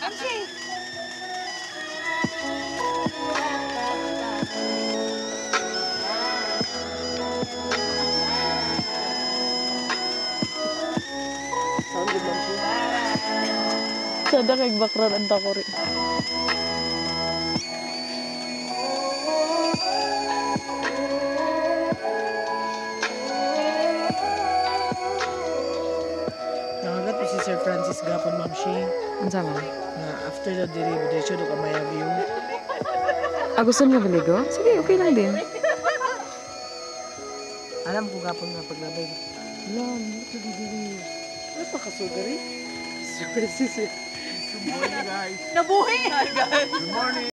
Sada kay background ang tako rin. Nangagat po si Sir Francis Gapon, Ma'am Shi. Ang sama. Na after the delivery, diretso do ka maya view. Gusto niyo maligo? Sige, okay lang din. Alam ko gapon nga paglabay. Alam, ito didiri. Ano pa kasugari? Sir Francis eh. Good morning, guys. Nabuhay! Good morning.